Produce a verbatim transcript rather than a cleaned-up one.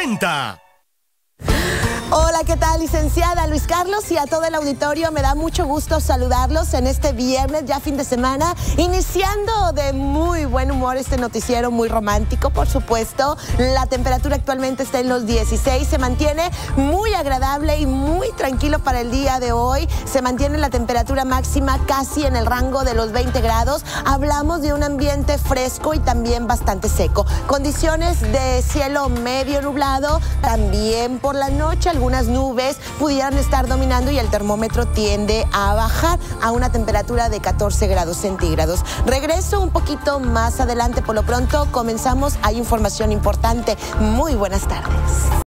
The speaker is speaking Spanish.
noventa. Hola, ¿qué tal, licenciada Luis Carlos? Y a todo el auditorio, me da mucho gusto saludarlos en este viernes, ya fin de semana, iniciando de muy buen humor este noticiero muy romántico, por supuesto. La temperatura actualmente está en los dieciséis, se mantiene muy agradable y muy tranquilo para el día de hoy. Se mantiene la temperatura máxima casi en el rango de los veinte grados. Hablamos de un ambiente fresco y también bastante seco. Condiciones de cielo medio nublado, también por la noche algunas nubes pudieran estar dominando y el termómetro tiende a bajar a una temperatura de catorce grados centígrados. Regreso un poquito más adelante, por lo pronto comenzamos, hay información importante. Muy buenas tardes.